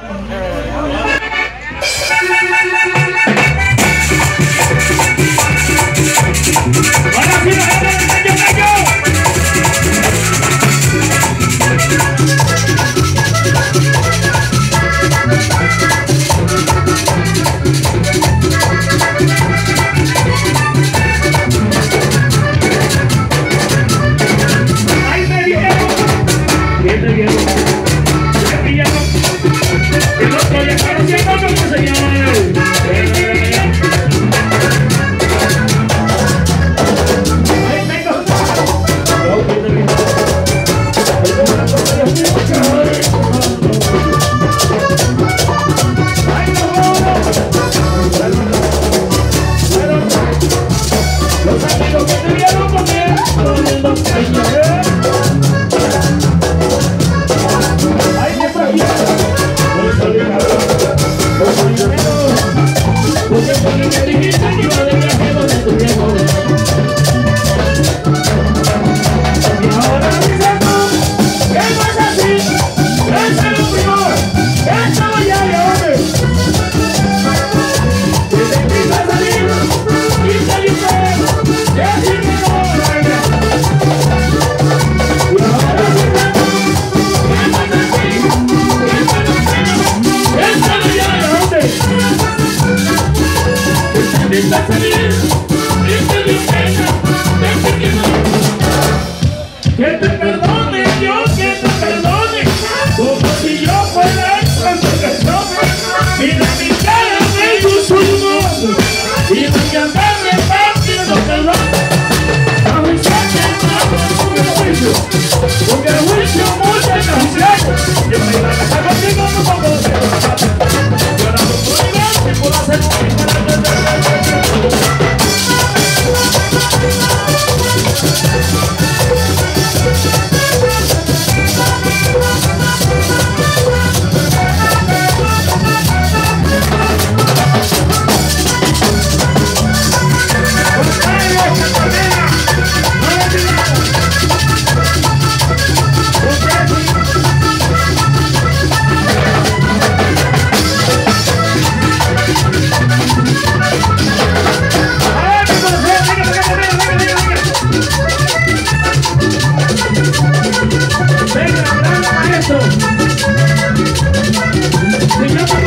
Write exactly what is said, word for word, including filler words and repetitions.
Que te perdone Dios, que te perdone, como si yo fuera el santo que soy. Mira mi cara de musulmán y voy a andar repartiendo perdón. A mi saque estamos en el juicio, porque el juicio mucha canción. Yo me iba a casar contigo, no puedo ver. Yo era muy prudente, puedo hacer un Venga, maestro.